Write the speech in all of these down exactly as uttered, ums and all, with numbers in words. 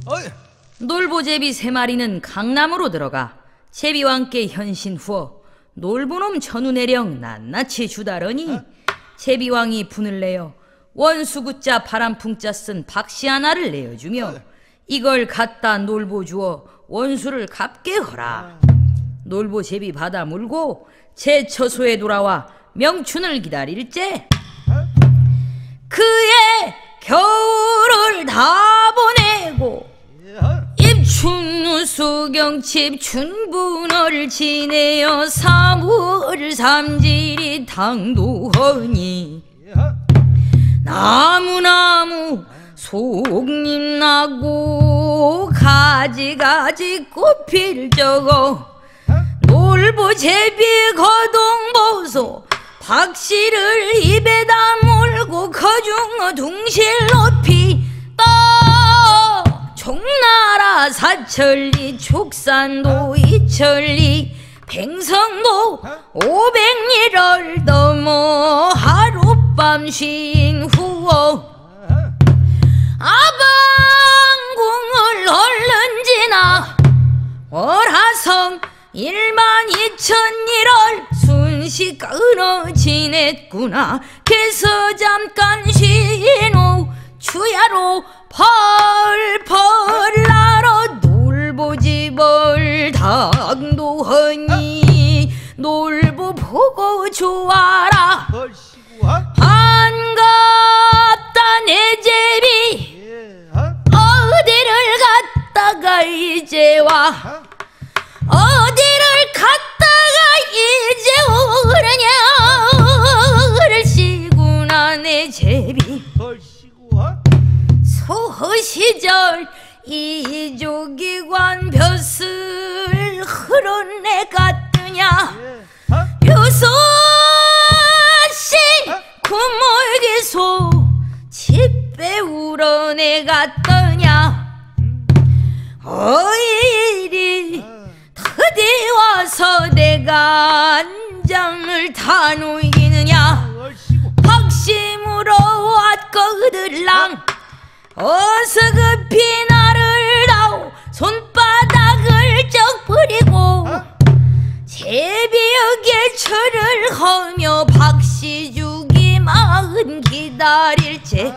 놀보제비 세 마리는 강남으로 들어가 제비와 함께 현신 후어 놀보놈 전우내령 낱낱이 주다러니 제비왕이 분을 내어 원수구자 바람풍자 쓴 박씨 하나를 내어주며 이걸 갖다 놀보 주어 원수를 갚게 허라. 놀보 제비 받아 물고 제 처소에 돌아와 명춘을 기다릴제 그의 겨울을 다 보내고 입춘 수경칩 춘분을 지내어 삼월 삼질이 당도하니 나무나무 속잎 나고 가지가지 꽃필 적어 놀보 제비 거동보소 박씨를 입에다 물고 거중어 둥실 높이 떠 총나라 사천리 촉산도 이천리 팽성도 오백리를 넘어 하룻밤 쉰 후어 아방궁을 얼른 지나 월하성 일만 이천일을 순식 끊어 지냈구나. 그래서 잠깐 쉰 후 추야로 펄펄 날아 놀보집을 당도하니 놀보 보고 좋아라. 반갑다 내 제비 어디를 갔다가 이제와 어디를 갔다가 이제 오느냐 을시구나 내 제비 소시절 이조기관 벼슬 흐른 애 같으냐 요소씨 구물기소 집배 울어 애 같더냐 어이리 어디 와서 내가 안장을 다 놓이느냐 박심으로 왔거들랑 어서 급히 나를 다오 손바닥을 쩍 뿌리고 제비역에 철을 허며 박씨 주기 마흔 기다릴제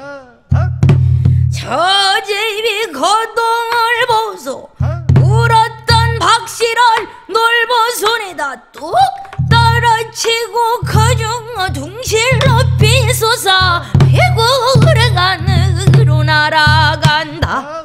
저 제비 거동을 보소 울었던 박씨를 놀보 손에다 뚝 떨어치고 거중어 둥실 높이 솟아 회고르간으로 날아간다.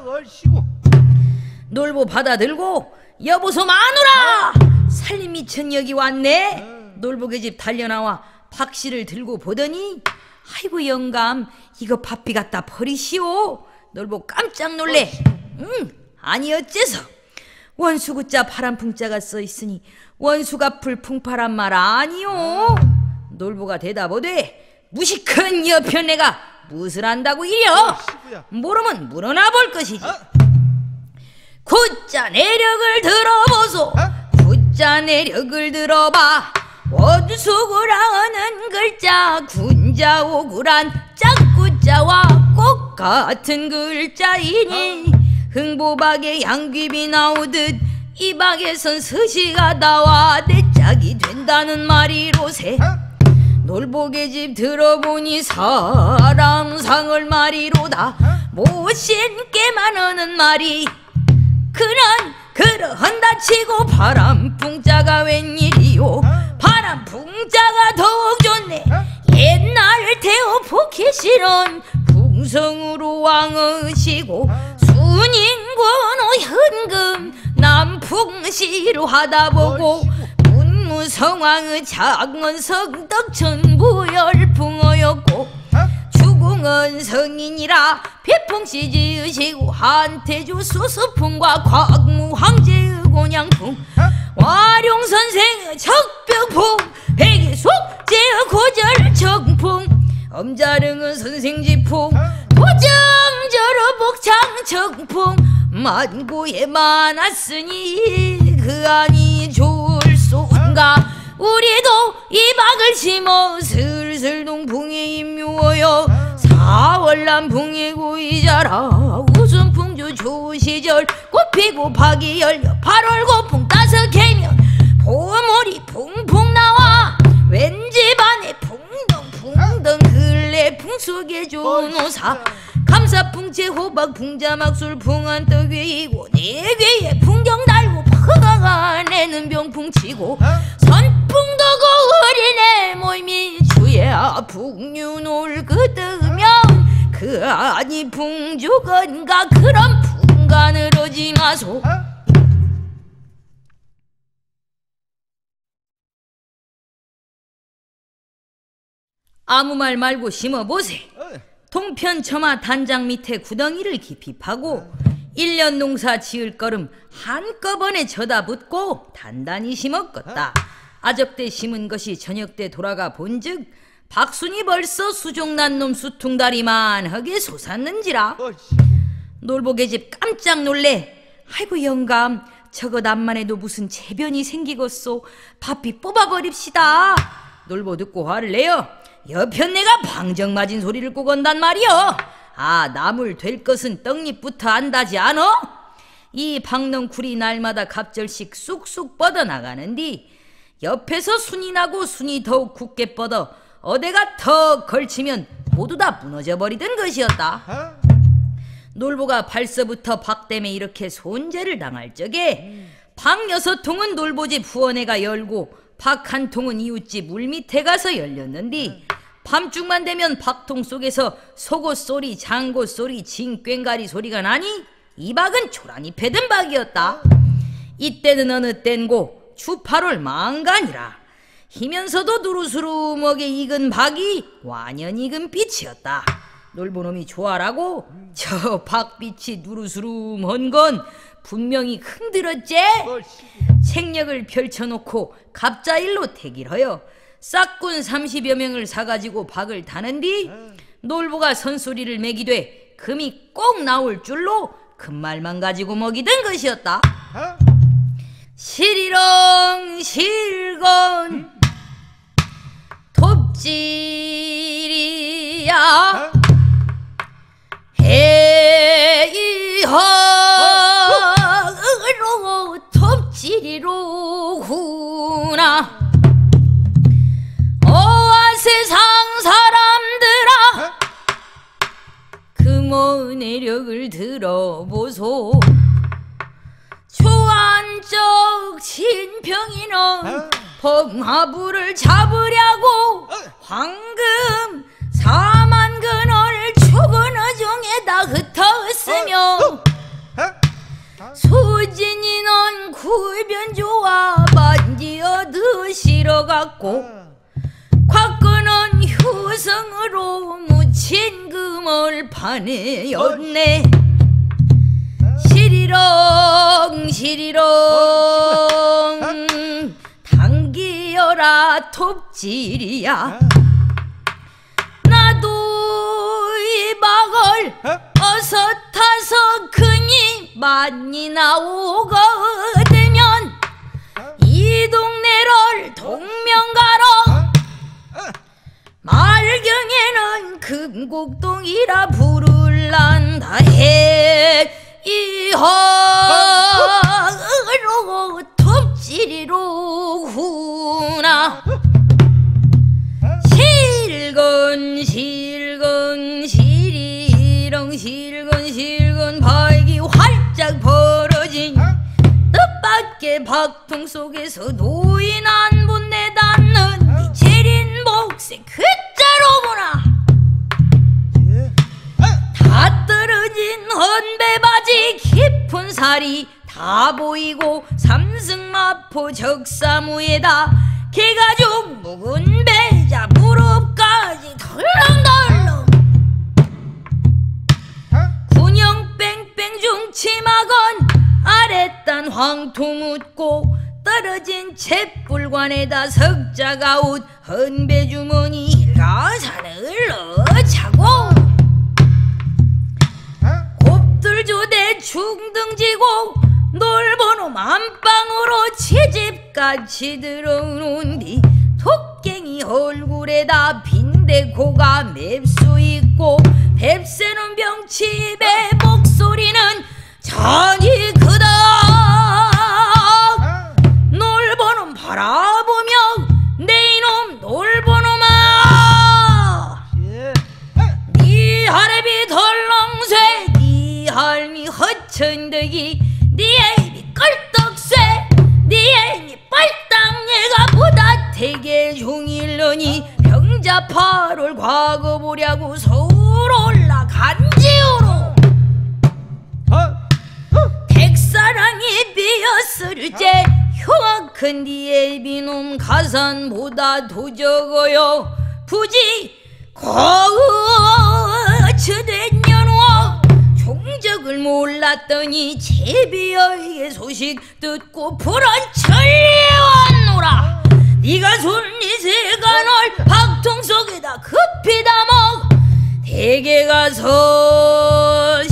놀보 받아들고 여보소 마누라 살림 미천 여기 왔네. 놀보의 집 달려나와 박씨를 들고 보더니 아이고 영감 이거 밥비 갖다 버리시오. 놀보 깜짝 놀래. 응 아니 어째서 원수구자 바람풍자가 써있으니 원수가 풀 풍파란 말 아니오. 놀보가 대답하되 무식한 여편네가 무엇을 안다고 이려. 모르면 물어나 볼 것이지. 구자 내력을 들어보소. 구자 내력을 들어봐. 원수구라는 글자 군자 오구란 짝구자와 꼭 같은 글자이니 흥보박에 양귀비 나오듯 이 박에선 서시가 나와 내 짝이 된다는 말이로세. 놀보의 집 들어보니 사람상을 말이로다. 못신게만 하는 말이 그런 그러한다 치고 바람풍자가 웬일이요. 바람풍자가 더욱 좋네. 옛날 태호 포켓이론 풍성으로 왕으시고 순인권의 현금 남풍시로 하다보고 문무성왕의 장원성 덕천부열풍어였고 주공은 성인이라 배풍시 지으시고 한태주 수수풍과 곽무황제의 곤양풍 와룡선생의 척병풍 백이숙제의 고절청풍 엄자릉은 선생지풍 도정저러 복창청풍 만고에 많았으니 그 안이 좋을 소인가. 우리도 이 박을 심어 슬슬 동풍에 임묘하여 사월남 풍에 고이자라. 우선풍주 아주 좋시절 꽃피고 박이 열려 팔월 고풍 따서 개면 보물이 풍풍 나와 왠지 반에 풍덩풍덩 근래 풍속에 좋은 오사 감사풍채 호박 풍자막술 풍한 떡위이고 네 개에 풍경 달고 퍼가 내는 병풍치고 선풍도 거울이네 모임이 주야 풍류놀 그뜨면 그 아니 풍주건가 그런 풍간을 오지 마소. 아무 말 말고 심어보세. 동편처마 단장 밑에 구덩이를 깊이 파고 일 년 농사 지을 거름 한꺼번에 쳐다붙고 단단히 심었겠다. 아적때 심은 것이 저녁때 돌아가 본즉 박순이 벌써 수종난 놈 수퉁다리만하게 솟았는지라. 놀보계집 깜짝 놀래. 아이고 영감, 저것 암만 해도 무슨 재변이 생기겠소. 바삐 뽑아버립시다. 놀보 듣고 화를 내요. 여편 내가 방정 맞은 소리를 꼭 온단 말이여. 아, 나물 될 것은 떡잎부터 안다지 않어? 이 박넝쿨이 날마다 갑절씩 쑥쑥 뻗어나가는디 옆에서 순이 나고 순이 더욱 굳게 뻗어 어대가 더 걸치면 모두 다 무너져 버리던 것이었다. 놀보가 발서부터 박 때문에 이렇게 손재를 당할 적에 박 여섯 통은 놀보집 후원회가 열고 박 한 통은 이웃집 물밑에 가서 열렸는디 밤중만 되면 박통 속에서 속옷 소리, 장고 소리, 징꽹가리 소리가 나니 이 박은 초라니 패든 박이었다. 이때는 어느 땐고 주팔월 망간이라. 희면서도 누르스름하게 익은 박이 완연 익은 빛이었다. 놀보놈이 좋아라고 저 박빛이 누르스름한 건 분명히 흔들었제. 책력을 펼쳐놓고 갑자일로 택일하여 싹군 삼십여 명을 사가지고 박을 타는디 놀보가 선소리를 매기되 금이 꼭 나올 줄로 금말만 가지고 먹이던 것이었다. 시리렁 실건 톱질이야 헤이허로 톱질이로구나. 어와 세상 사람들아 금어 내력을 들어보소. 초안적 신평이는 범하부를 잡으려고 황금 사만 근을 초근어종에다 흩었으며 소진이는 구변조와 반지어 드시러갖고 곽근은 효성으로 묻힌 금을 파내었네. 시리렁 시리렁 당기여라 톱질이야. 나도 이 박을 어서 타서 금이 많이 나오거든면 이 동네를 동명가로 말경에는 금곡동이라 부를란다 해. 이허로 톱질이로구나. 실건 실건 시리렁 실건 실건 박이 활짝 벌어진 뜻밖의 박통 속에서 노인 한 분 내닿는 재린 복색 괴짜로구나. 다 떨어진 헌배바지 깊은 살이 다 보이고 삼승마포 적사무에다 개가죽 묵은 배자 무릎까지 덜렁덜렁 군영 뺑뺑 중치마건 아랫단 황토 묻고 떨어진 잿불관에다 석자가웃 헌배주머니 일가산을 넣자고 곱들조대 중등지고 놀보놈 안방으로 채집같이 들어오는 뒤 토깽이 얼굴에다 빈대코가 맵수 있고 뱁새는 병치입에 목소리는 큰디의 비놈 가산보다 도 적어요. 부지 거처된 년호 종적을 몰랐더니 제비여의 소식 듣고 불안철에 왔노라. 네가 손리새가 널 박통 속에다 급히 담어 대개 가서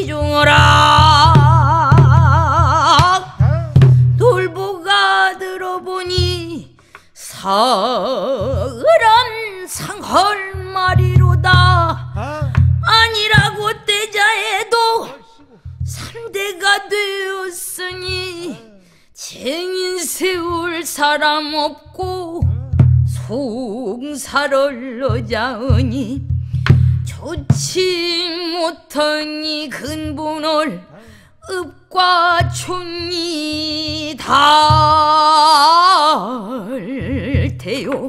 시중하라. 돌보가 들어보니 사람 상헐 말이로다. 아니라고 떼자해도 삼대가 되었으니 쟁인 세울 사람 없고 송사를 넣자으니 좋지 못하니 근본을 읍과 촌이 달테요.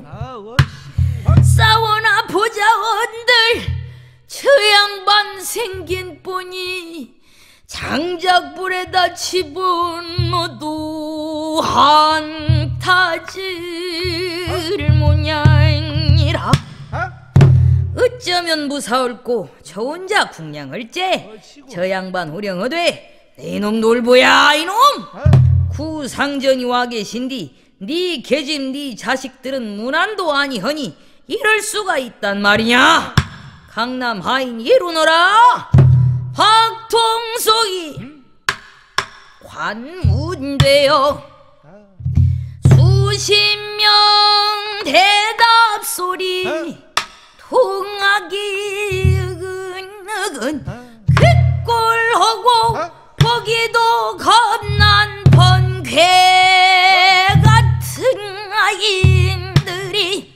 싸워나 보자원들 저 양반 생긴 뻔히 장작불에다 집어넣어도 한타질 모양이라. 어쩌면 무사올꼬 저 혼자 궁량을째. 저 양반 호령하되 네놈 놀보야 이놈. 구상전이 와 계신디 네 계집 네 자식들은 문안도 아니하니 이럴 수가 있단 말이냐. 강남 하인 이루너라. 박통속이 관문되어 수십 명 대답 소리 통하기 으근으근 귓골하고 보기도 겁난 번개 같은 아인들이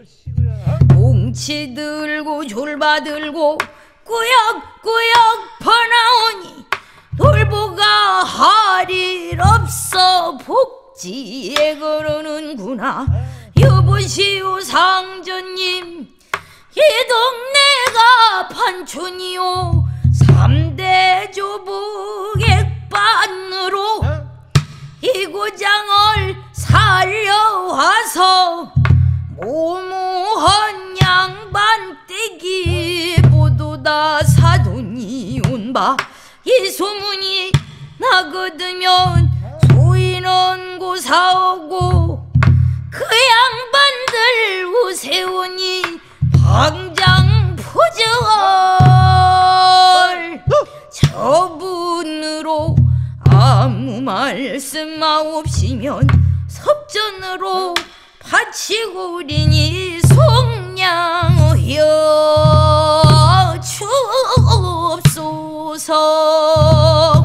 뭉치 들고 졸바 들고 꾸역꾸역 퍼나오니 돌보가 할 일 없어 복지에 거르는구나. 여보시오 상전님 이 동네가 판촌이요 삼대 조부 객반으로 이 고장을 살려와서 모모한 양반 떼기 보도다 사돈이 온바 이 소문이 나거드면 소인은 고사오고 그 양반들 우세오니 당장 포저얼 저분으로 아무 말씀 마옵시면 섭전으로 바치고 우리니 속량하여 주옵소서.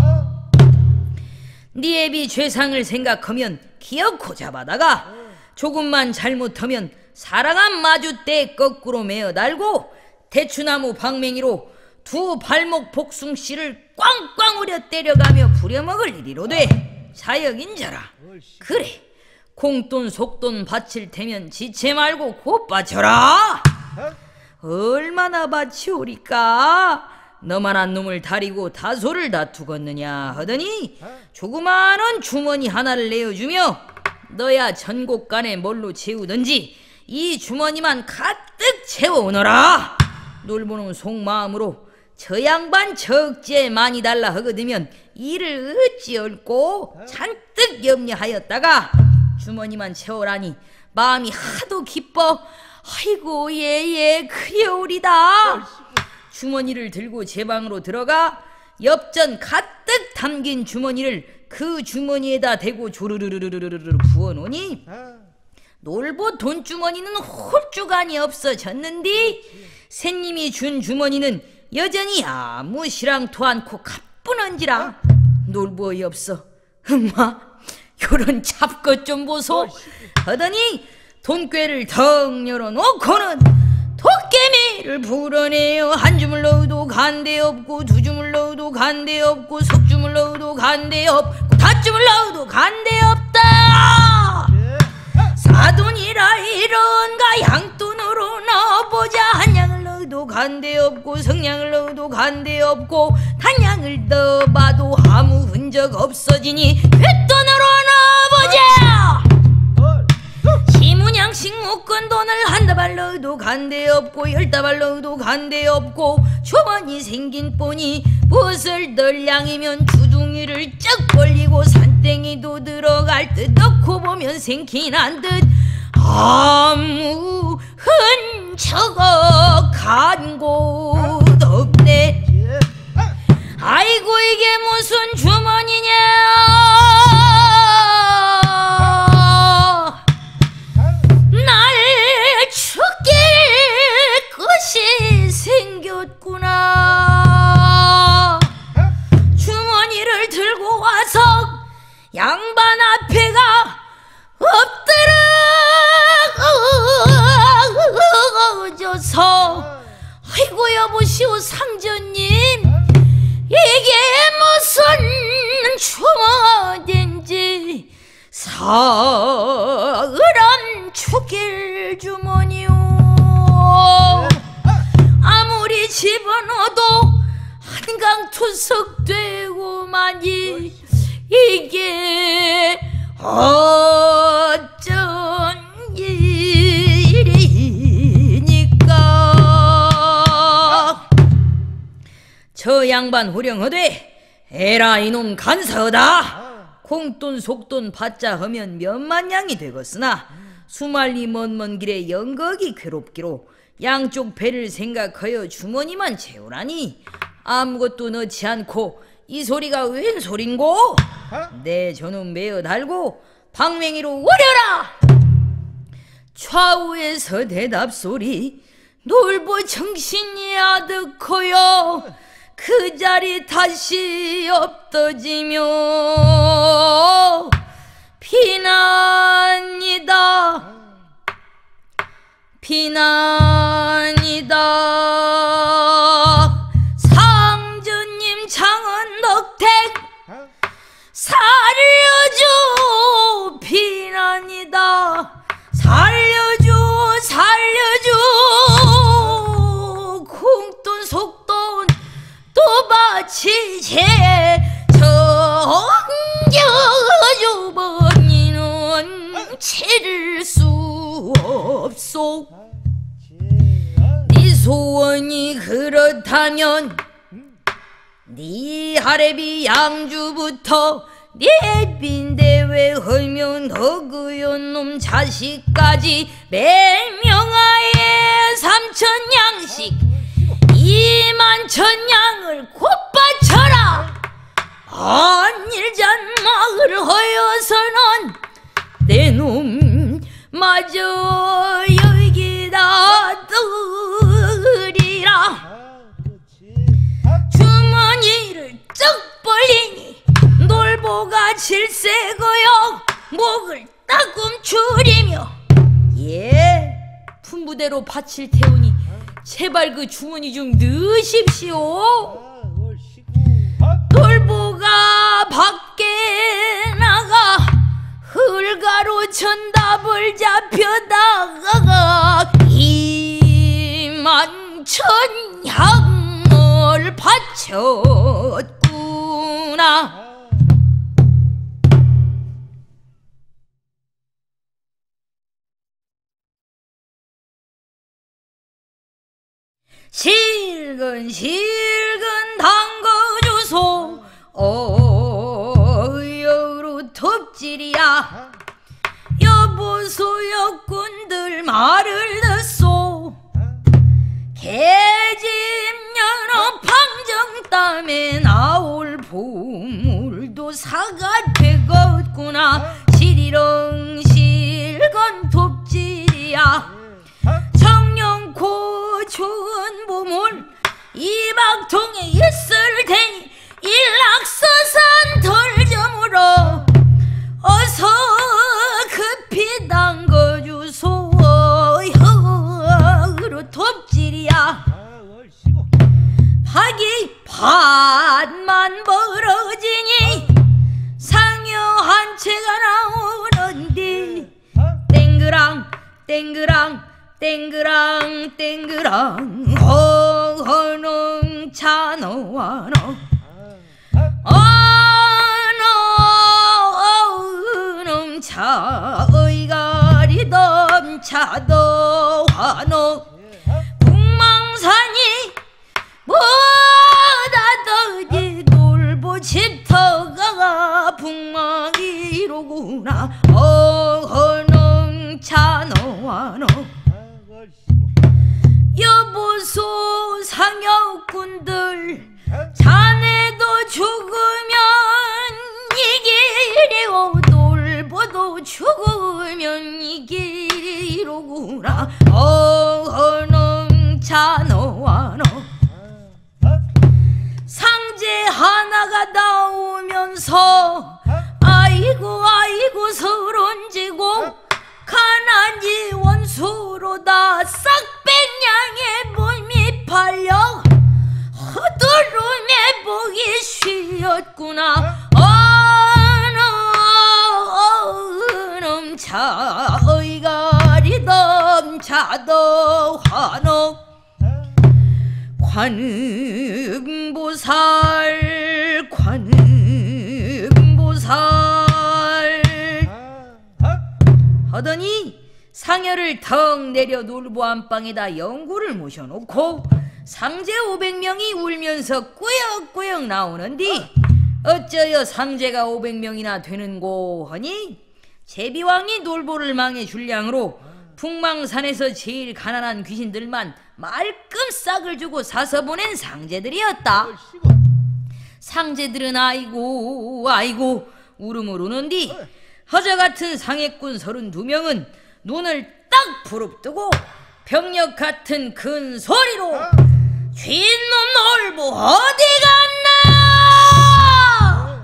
네 애비 죄상을 생각하면 기어코 잡아다가 조금만 잘못하면 사랑한 마주대 거꾸로 메어 달고 대추나무 방맹이로 두 발목 복숭씨를 꽝꽝 우려 때려가며 부려먹을 일이로 돼. 자역인자라. 그래 공돈 속돈 바칠 테면 지체 말고 곧 바쳐라. 얼마나 바치오리까. 너만한 놈을 다리고 다소를 다투겠느냐 하더니 조그마한 주머니 하나를 내어주며 너야 전곡간에 뭘로 채우든지 이 주머니만 가득 채워오너라. 놀보는 속마음으로 저 양반 적재 많이 달라 하거든면 이를 어찌 얽고 잔뜩 염려하였다가 주머니만 채우라니 마음이 하도 기뻐 아이고 예예 그려오리다. 주머니를 들고 제 방으로 들어가 엽전 가득 담긴 주머니를 그 주머니에다 대고 조르르르르르르 부어놓으니 놀보 돈주머니는 홀쭉안이 없어졌는디 새님이 준 주머니는 여전히 아무 시랑토 않고 가뿐한지라. 놀보의 없어 엄마 요런 잡것 좀 보소 하더니 돈꾀를 덩 열어놓고는 도깨미를 불어내요. 한 주물 넣어도 간데 없고 두 주물 넣어도 간데 없고 석 주물 넣어도 간데 없고 다 주물 넣어도 간데 없다. 사돈이라 이런가 양돈으로 넣어보자. 한 양을 넣어도 간데 없고 성냥을 넣어도 간데 없고 단양을 넣어봐도 아무 흔적 없어지니 뱃돈으로 넣어보자. 문양식 묶은 돈을 한 다발 넣어도 간데 없고 열 다발 넣어도 간데 없고 주머니 생긴 뻔이 무엇을 널 양이면 주둥이를 쩍 벌리고 산땡이도 들어갈 듯 넣고 보면 생긴한 듯 아무 흔적 간 곳 없네. 아이고 이게 무슨 주머니냐. 날 죽일 것이 생겼구나. 주머니를 들고 와서 양반 앞에가 엎드러져서 아이고 여보시오 상전님 이게 무슨 주머니인지 사람 죽일 주머니요. 아무리 집어넣어도 한강투석 되고만이 이게 어쩐 일이니까. 저 양반 후령하되 에라 이놈 간사하다. 공돈 속돈 받자 하면 몇만 양이 되겠으나 수말리 먼 먼 길에 영거기 괴롭기로 양쪽 배를 생각하여 주머니만 채우라니 아무것도 넣지 않고 이 소리가 웬 소린고? 내 저놈 매어 달고 방맹이로 오려라. 좌우에서 대답소리 놀보 정신이 아득하여 그 자리 다시 엎어지며 비난이다 비난이다. 상주님 장은덕택 살려줘 비난이다. 살려줘 살려줘. 공돈 속돈 또바치제 정겨주버니는 치를 수 없소. 네 소원이 그렇다면 네 하래비 양주부터 네 빈대회 헐면 허그연 놈 자식까지 매명하에 삼천 양씩 이만천 양을 곧바쳐라. 안일잔마을 허여서는 내 놈 마저 여기다 뜨리라. 주머니를 쩍 벌리니 놀보가 질색어여 목을 따끔추리며 예 품부대로 밭을 태우니 제발 그 주머니 좀 넣으십시오. 놀보가 밖에 나가 흘가로 천답을 잡혀다가 이만천 향을 바쳤구나. 실근실근 담궈주소 어여로 톱질이야. 여보소 여꾼들 말을 듣소. 계집 연어 방정땀에 나올 보물도 사가 되겠구나. 실렁실건 톱질이야. 청룡코 좋은 보물 이박통에 있을 테니 일락서산 돌점으로 어서 급히 담궈주소. 혀로 톱질이야. 박이 반만 벌어지니 상여 한 채가 나오는디 땡그랑 땡그랑 땡그랑 땡그랑 허허농 차너와너 어너농 차 의가리던 차도 환옥 북망산이 뭐다더니 놀보 집터가 북망이로구나. 어허능 차노환옥 여보소 상여꾼들 자네도 죽으면 이길이오 놀보도 죽으면 이길이로구나. 어허능 차노환옥 상제 하나가 나오면서 아이고 아이고 서론지고 가난이 원수로다 싹백냥의 몸이 팔려 허드름에 복이 쉬었구나. 어놈 차 의가리덤 차도 환옥 관음보살 관음보살 하더니 상여를 턱 내려 놀보 안방에다 영구를 모셔놓고 상제 오백 명이 울면서 꾸역꾸역 나오는디 어쩌여 상제가 오백 명이나 되는고 하니 제비왕이 놀보를 망해 줄량으로 풍망산에서 제일 가난한 귀신들만 말끔 싹을 주고 사서 보낸 상제들이었다. 상제들은 아이고 아이고 울음을 우는디 허저같은 상해꾼 서른두 명은 눈을 딱 부릅뜨고 병력 같은 큰 소리로 쥐놈 놀보 어디 갔나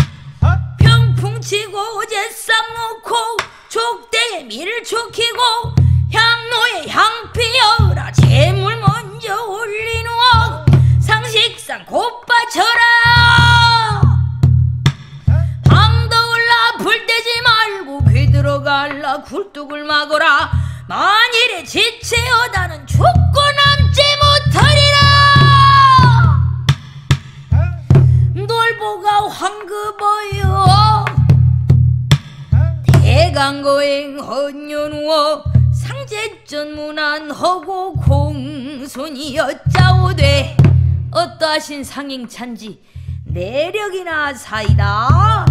병풍치고 제싹 놓고 족대에 밀을 촉히고 향로에 향 피어라 재물 먼저 올리누어 상식상 곧바쳐라 방더울라 불대지 말고 귀 들어갈라 굴뚝을 막어라 만일에 지체어다는 죽고 남지 못하리라. 놀보가 황급어여 대강거행 헌년우어 상제전문안허고 공손이었자오되 어떠하신 상행찬지 내력이나 사이다.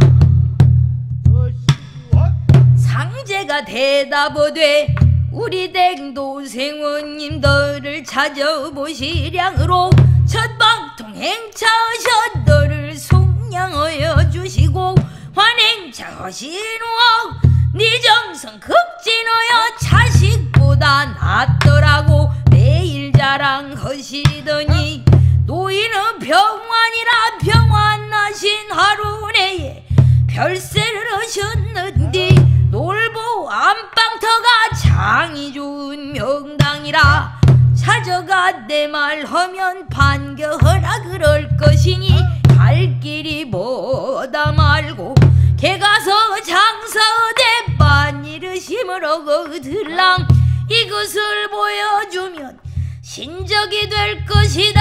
상제가 대답하되 우리 댁 노생원님들을 찾아보시량으로 첫방통 행차하셔 너를 속량하여 주시고 환행차 하시누어 네 정성 극진하여 자식보다 낫더라고 매일 자랑하시더니 노인은 병환이라 병환 나신 하루 내에 별세를 하셨는디 놀보 안방터가 장이 좋은 명당이라 찾아가 내 말하면 반겨하라 그럴 것이니 갈 길이 뭐다 말고 개 가서 장사대 반일의심을 얻으랑 이것을 보여주면 신적이 될 것이다.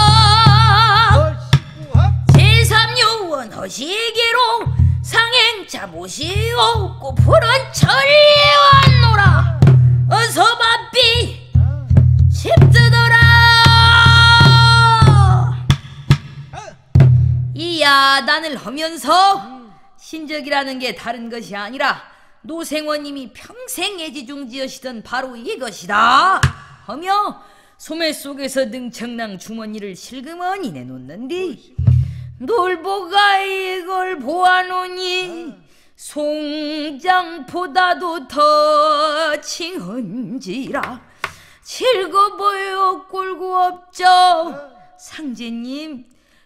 제삼요원 하시기로 상행차 모시옵고 푸른 천리에 왔노라. 어서 바삐 집드더라. 이 야단을 하면서 신적이라는 게 다른 것이 아니라 노생원님이 평생 애지중지하시던 바로 이것이다 하며 소매 속에서 능청난 주머니를 실그머니 내놓는디 놀보가 이걸 보아노니 송장보다도 더 칭언지라 즐거워요 꼴고 없죠. 상제님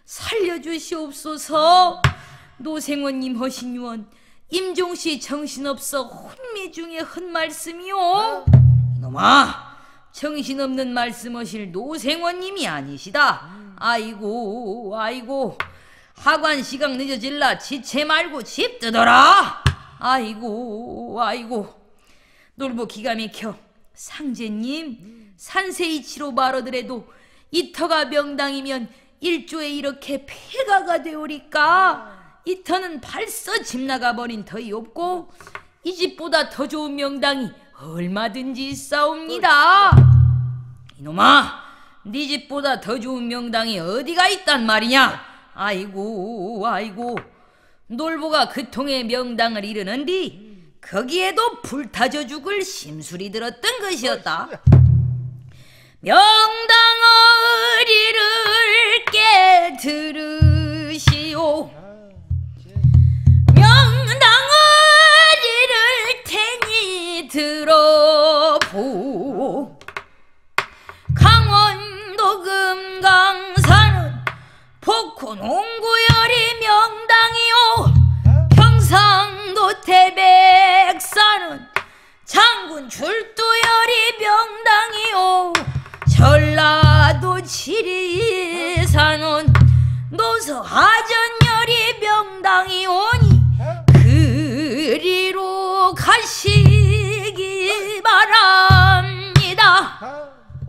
살려주시옵소서. 노생원님 하신 유언 임종씨 정신없어 혼미 중에 헛말씀이요. 이놈아 정신없는 말씀하실 노생원님이 아니시다. 아이고 아이고 하관 시각 늦어질라 지체 말고 집 뜯어라. 아이고 아이고 놀보 기가 막혀. 상제님 산세이치로 말하더라도 이터가 명당이면 일조에 이렇게 폐가가 되오리까. 이 터는 벌써 집 나가버린 터이 없고 이 집보다 더 좋은 명당이 얼마든지 싸웁니다. 이놈아, 네 집보다 더 좋은 명당이 어디가 있단 말이냐? 아이고 아이고, 놀보가 그 통의 명당을 이르는디 거기에도 불타져 죽을 심술이 들었던 것이었다. 명당을 이를 게 들으시오. 명당을 이를 테니 들어보. 강원도 금강산은 복호 농구열이 명당이요. 평상도 태백산은 장군 줄도열이 명당이요. 전라도 지리산은 노서하전열이 명당이오니 그리로 가시기 바랍니다.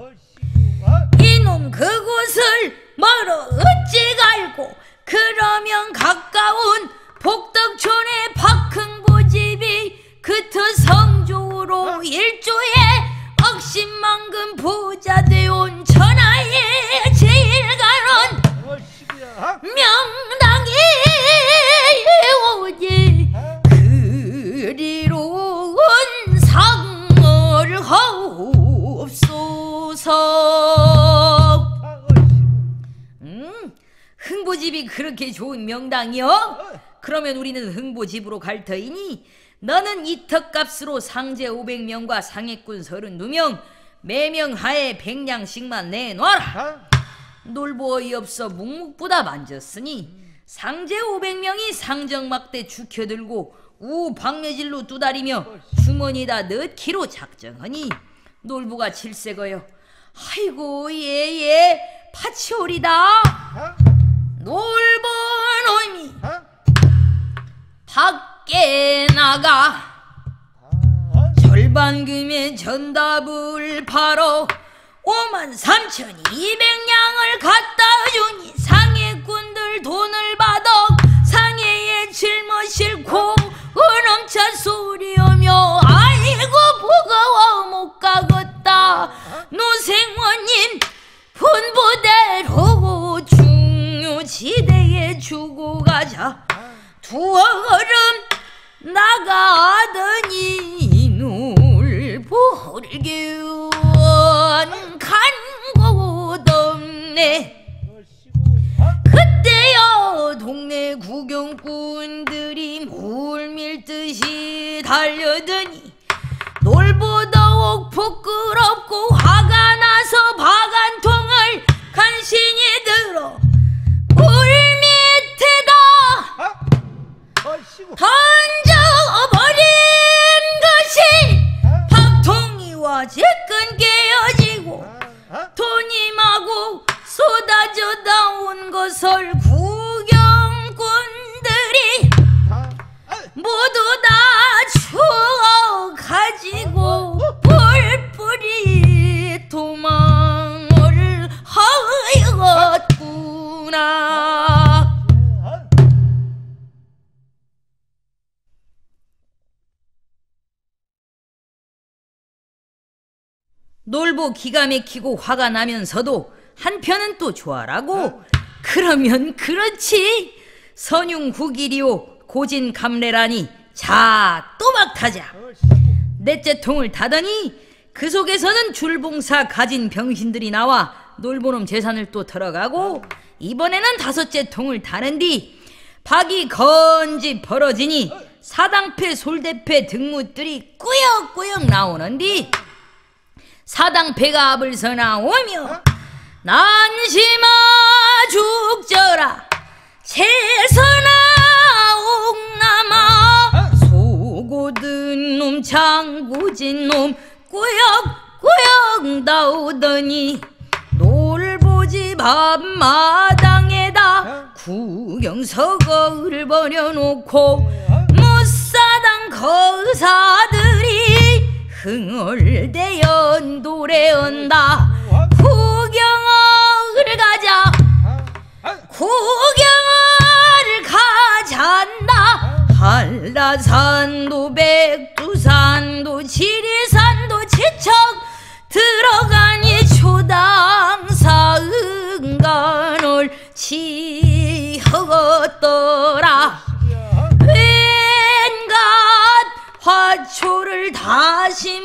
이놈 그곳을 멀어 어찌 갈고, 그러면 가까운 복덕촌의 박흥부 집이 그터 성조로 일조에 억십만금 부자 되온 천하의 제일가는 명당이 오지. 그리로 온 상을 하옵소서. 음, 흥보집이 그렇게 좋은 명당이요? 그러면 우리는 흥보집으로 갈 터이니 너는 이턱값으로 상제 오백 명과 상해꾼 서른두 명, 매명 하에 백냥씩만 내놔라. 놀보 어이없어 묵묵부답 앉았으니 상제 오백 명이 상정막대 죽혀들고 우 박매질로 두다리며 주머니다 넣기로 작정하니 놀보가 질색어여 아이고 예예 파치오리다. 놀보 놈이 밖에 나가 절반금의 전답을 팔어 오만 삼천이백 냥을 갖다 주니 상해꾼들 돈을 받아 상해에 짊어 싣고 은엄차 소리하며 아이고 버거워 못 가겠다. 노생원님 분부대로 중요지대에 주고 가자. 두 걸음 나가더니 놀보을견 간곳없네. 그때여 동네 구경꾼들이 물밀듯이 달려드니 놀보 더욱 부끄럽고 화가 나서 바간통을 간신히 들어 물 밑에다 던져버린 것이 박통이와 제끈 깨어지고 돈임하고 쏟아져 나온 것을 구경꾼들이 모두 다 주워 가지고 뿔뿔이 도망을 하였구나. 놀보 기가 막히고 화가 나면서도 한편은 또 좋아라고. 그러면 그렇지. 선융국일이오 고진감래라니. 자 또박 타자. 넷째 통을 타더니 그 속에서는 줄봉사 가진 병신들이 나와 놀보놈 재산을 또 털어가고, 이번에는 다섯째 통을 타는디 박이 건지 벌어지니 사당패 솔대패 등무들이 꾸역꾸역 나오는디 사당패가 앞을 서 나오며 난심아 죽져라 채선아 옥남아 소고든 놈 장구진 놈 꾸역꾸역 나오더니 놀보집 앞마당에다 구경석을 버려놓고 무사당 거사들이 흥얼대어 노래한다. 구경을 가자 구경을 가잔다. 한라산도 백두산도 지리산 쳤더라. 웬갓 화초를 다시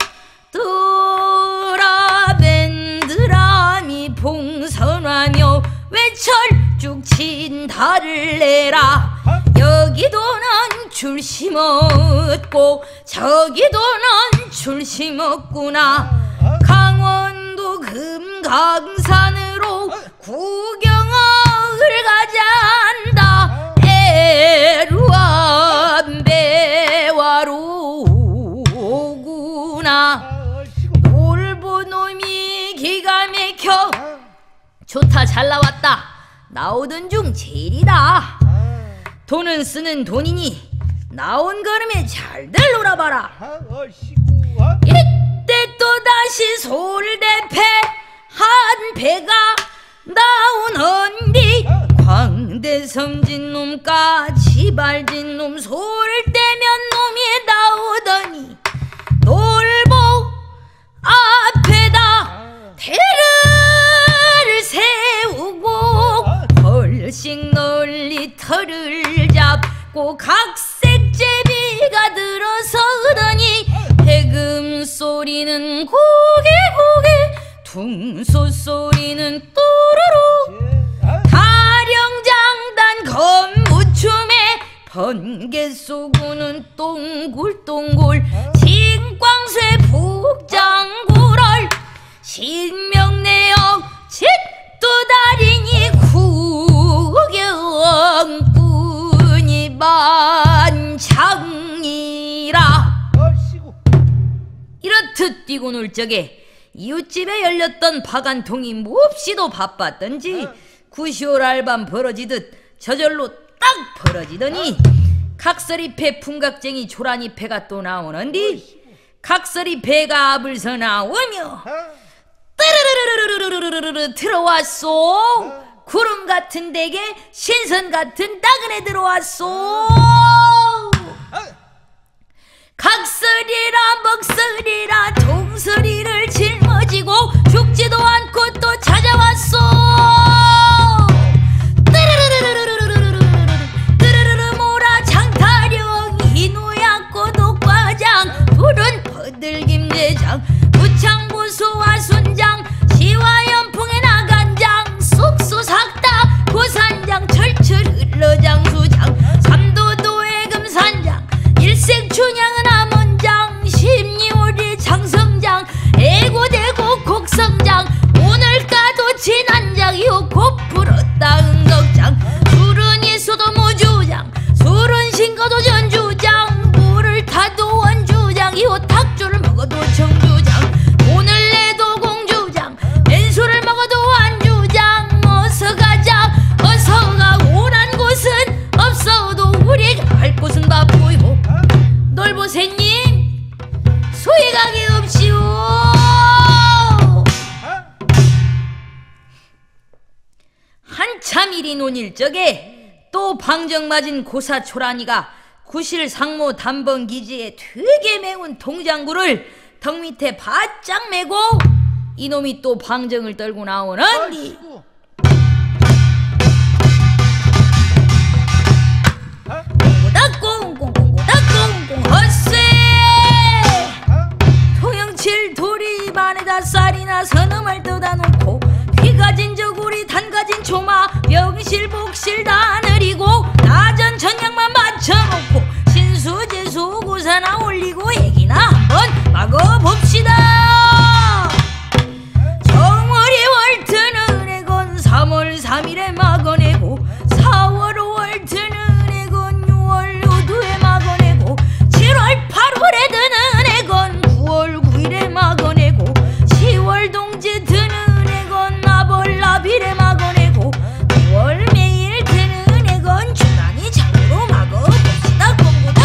못더라. 밴드람이 봉선하며 외철쭉 친 달을 내라. 여기도는 줄 심었고 저기도는 줄 심었구나. 강원도 금강산으로 구경을 가자한다. 애루한 배화로구나. 놀보놈이 기가 막혀 좋다 잘 나왔다. 나오던 중 제일이다. 돈은 쓰는 돈이니 나온 걸음에 잘들 놀아봐라. 이때 또다시 솔대패 한 배가 나오는디 광대섬진 놈과 지발진 놈 솔대면 놈이 나오더니 놀보 앞에다 대를 세우고 벌씩 널리 털을 잡고 각색제비가 들어서더니 해금 소리는 고개고개 둥소 소리는 또르르 타령장단 건무춤에 번개 쏘고는 동굴동굴 진광쇠 북장구럴 신명내역 칫도다리니 구경꾼이 만창이라. 이렇듯 뛰고 놀 적에 이웃집에 열렸던 바간통이 몹시도 바빴던지 구시올 알밤 벌어지듯 저절로 딱 벌어지더니 각설이패 풍각쟁이 조란이패가 또 나오는디 각설이패가 앞을서 나오며 뜨르르르르르르르르르 들어왔소. 구름 같은 댁에 신선 같은 따근에 들어왔소. 각설이라 먹설이라 동설이를 짊어지고 죽지도 않고 또 찾아왔소. 뜨르르르르르르르르르르 모라 장타령 희노약 고독과장 불은 버들김대장 부창보소와 순장 시와연풍에 나간장 쏙쏙삭다 고산장 철철 흘러장수장 삼도도의 금산장 일색춘향은 암원장 십리월의 장성장 애고대고 곡성장 오늘까도 진한장이요 곧 풀었다 응덕장 술은 있어도 무주장 술은 신거도 전주장 물을 타도 원주장이요 탁주를 먹어도 청주장 돈을 내도 공주장 맨술을 먹어도 완주장 어서 가자 어서 가 원한 곳은 없어도 우리가 할 곳은 바쁘요 놀보새님 소외가게 없시오. 한참 일이 논일 적에 또 방정 맞은 고사 초란이가 구실 상모 단번 기지에 되게 매운 동장구를 턱 밑에 바짝 메고 이놈이 또 방정을 떨고 나오는디 꼬꼬닥꽁꽁꽁꽁꽁꽁 헛세 통영칠 돌이 반에다 쌀이나 서너말 떠다 놓고 피 가진 저고리 단 가진 초마 병실 복실 다 느리고 나전 전약만 맞춰놓고 신수재수 고사나 올리고 얘기나 한번 막어봅시다. 정월이 월트는 애건 삼월 삼일에 막어내고 사월 오월 트는 애건 유월 우두에 막어내고 칠월 팔월에 드는 애건 구월 구일에 막어내고 시월 동지 드는 애건 나벌 나빌에 막어내고 구월 매일 드는 애건 주란이 장으로 막어봅시다.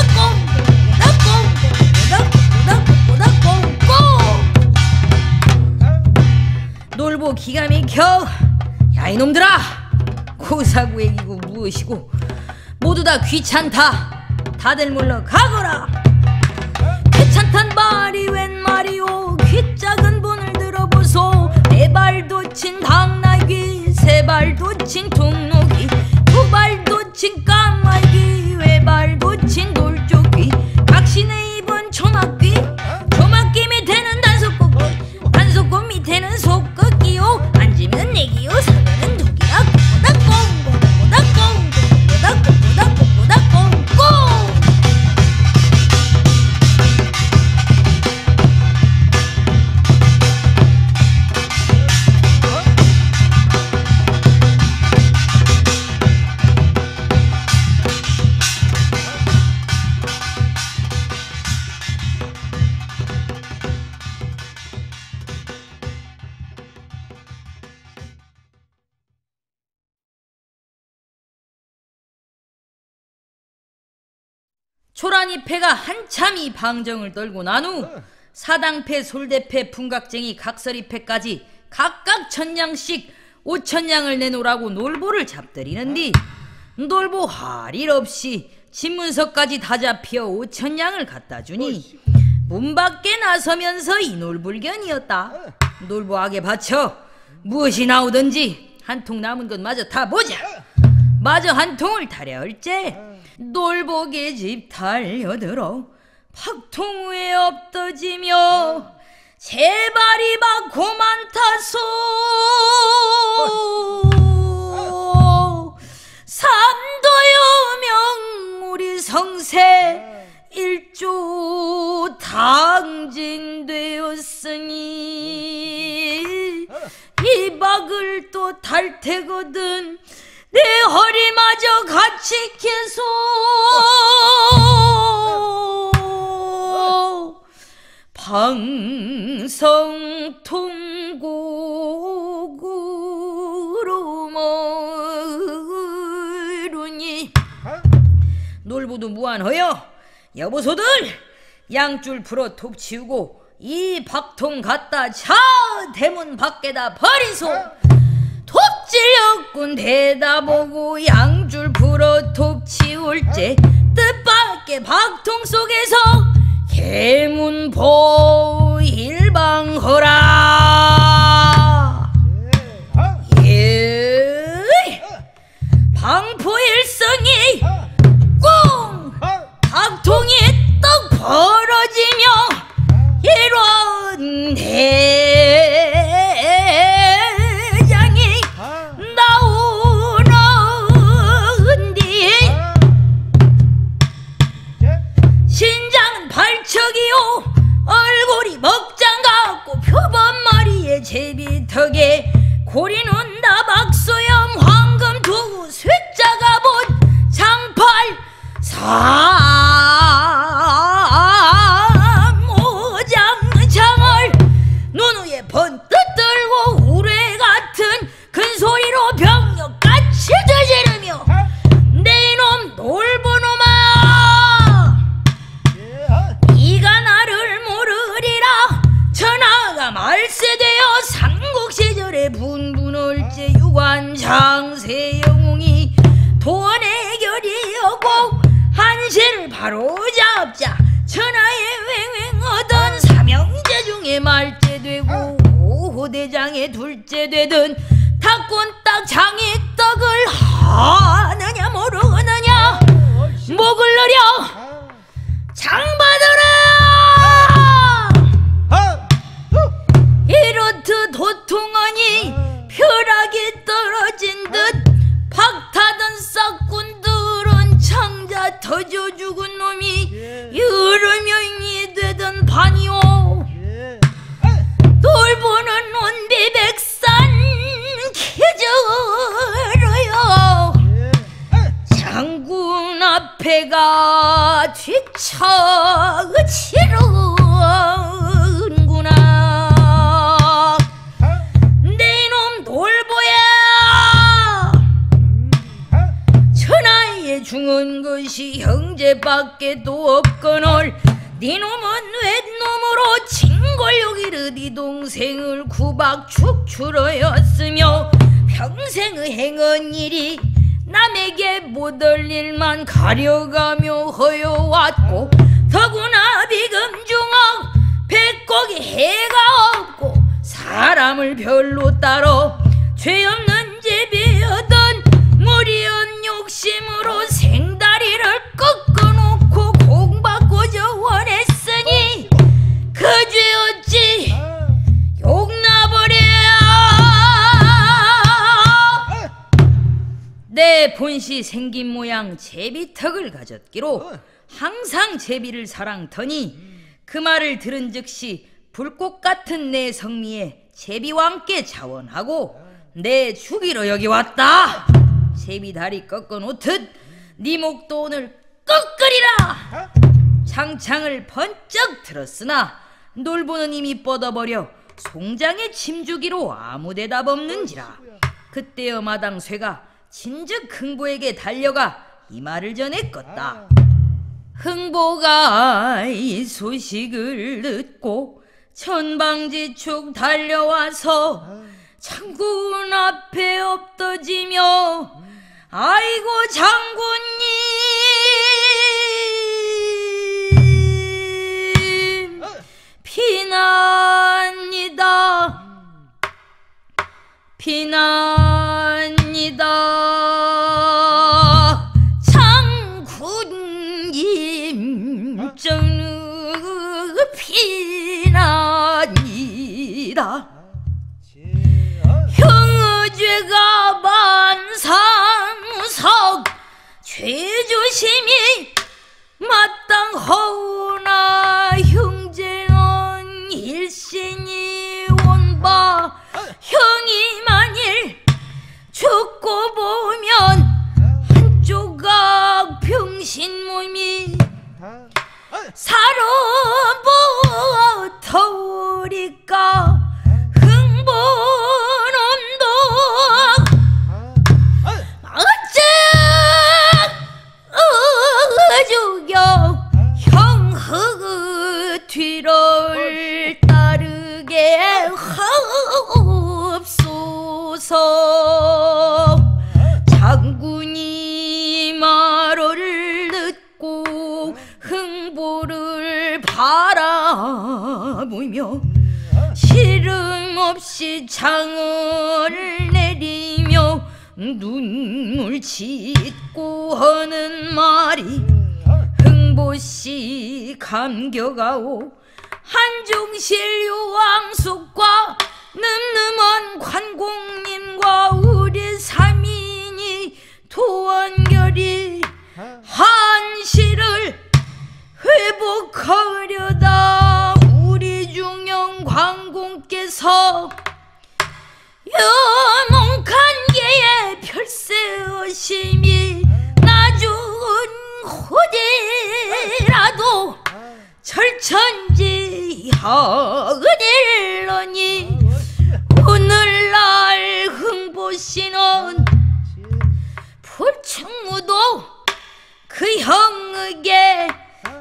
꽁고닥꽁고닥꽁고닥꽁고닥꽁고닥꽁꽁꽁 놀보 기가 막혀. 야 이놈들아 고사구 얘기고 무엇이고 모두 다 귀찮다. 다들 물러가거라. 귀찮단 말이 웬 말이오. 귀 작은 분을 들어보소. 네 발도 친 당나귀 세 발도 친 통록이 두 발도 친 초란이패가 한참이 방정을 떨고 난 후 사당패, 솔대패, 풍각쟁이, 각설이패까지 각각 천냥씩 오천냥을 내놓으라고 놀보를 잡들이는디 놀보 할 일 없이 집문서까지 다 잡혀 오천냥을 갖다 주니 문 밖에 나서면서 이 놀불견이었다. 놀보 악에 바쳐 무엇이 나오든지 한 통 남은 것 마저 다 보자. 마저 한 통을 타려 할째 놀보 계집 달려들어 팍통 위에 엎떠지며 제발이 받고 많다소 삼도여명 우리 성세 일조 당진되었으니 이 박을 또 탈 테거든 내 허리마저 같이 캐소 방성통곡으로 머루니 놀보도 무한허여 여보소들 양줄 풀어 톱 치우고 이 박통 갖다 차 대문 밖에다 버리소. 톱질렸군 대다보고 양줄 풀어 톱 치울째 뜻밖의 박통 속에서 개문보 일방허라. 예 방포일성이 꽁 박통이 떡 벌어지며 이런 대장이 나오는디 신장은 발척이요 얼굴이 먹장 같고 표범머리에 제비턱에 고리는 나박소염 황금 두구 쇠자가 본 장팔 삼오장창을 눈 위에 번뜩 들고 우레같은 큰소리로 병력같이 되지르며 내 이놈 놀보놈아 네가 나를 모르리라. 전하가 말세되어 삼국시절에 분분할제 유관장세 영웅이 도원의 결이었고 한시를 바로잡자 천하의 횡횡하던 삼형제 중에 말제되고 오호대장의 둘째되던 탁군딱 장익떡을 하느냐 모르느냐 목을 노려 장받으라. 이렇듯 도통하니 벼락이 떨어진 듯 박타던 싹군들은 창자 터져 죽은 놈이 여러 명이 되던 판이오. 돌보는 온비백산 캐저러요 장군 앞에가 뒤처치는구나. 내 이놈 돌보야 천하에 중한 것이 형제밖에 또 없거늘 네 놈은 웬놈으로 진골욕 이르디 동생을 구박 축출하였으며 평생의 행한 일이 남에게 못할 일만 가려가며 허여왔고 더구나 비금중억 백곡이 해가 없고 사람을 별로 따러 죄 없는 제비여던 무리한 욕심으로 생다리를 꺾어놓고 공받고자 원했으니 그 죄 어찌 욕나버려. 내 본시 생긴 모양 제비턱을 가졌기로 항상 제비를 사랑터니 그 말을 들은 즉시 불꽃 같은 내 성미에 제비와 함께 자원하고 내 주기로 여기 왔다. 제비 다리 꺾어 놓듯 네 목도 오늘 꺾으리라. 창창을 번쩍 들었으나 놀보는 이미 뻗어버려 송장의 침주기로 아무 대답 없는지라. 그때여 마당 쇠가 진즉 흥부에게 달려가 이 말을 전해 껐다. 흥보가 이 소식을 듣고 천방지축 달려와서 장군 앞에 엎드지며 아이고 장군님 피난이다 피난이다 장군님 저는 피난이다 형의 죄가 만상석 죄조심이 마땅하오나 형제는 일신이 온바 형이 만일 죽고 보면 한 조각 병신 몸이 사러 못하오리까 흥보놈도 어째 어죽여 형의 뒤를 따르게 하옵소서. 장군이 말을 듣고 흥보를 바라보며 시름없이 창을 내리며 눈물 짓고 하는 말이 흥보씨 감격하오 한중실 요왕숙과 늠름한 관공님과 우리 삼인이 도원결이 한시를 회복하려다 우리 중영 관공께서 영몽간계의 별세어심이 나중 후디라도 철천지하으리러니 오늘날 흥보씨는 불충무도 그 형에게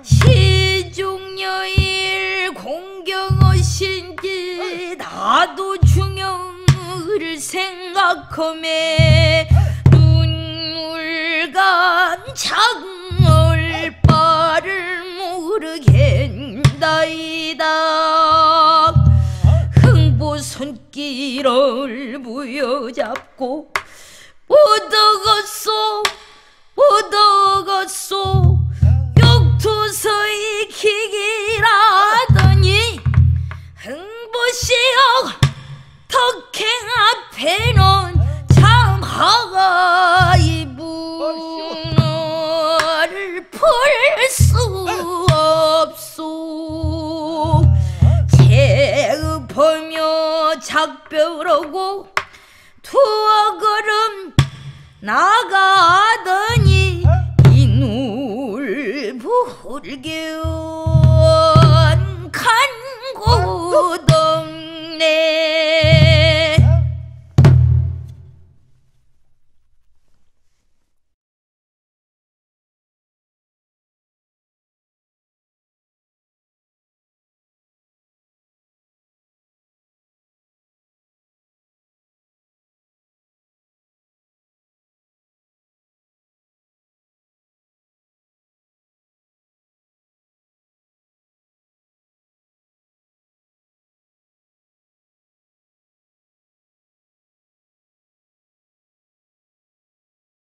시종여일 공경하신지 나도 중영을 생각하매 눈물간 장을 바를 모르겠다이다. 흥보 손길을 부여잡고 어떠겠소 어떠겠소 욕투서의 기기라더니 흥보씨여 덕행 앞에는 참 하가 이분을 풀 수 없소. 제읍하며 작별하고 두어 걸음 나가더니 이 놀 불교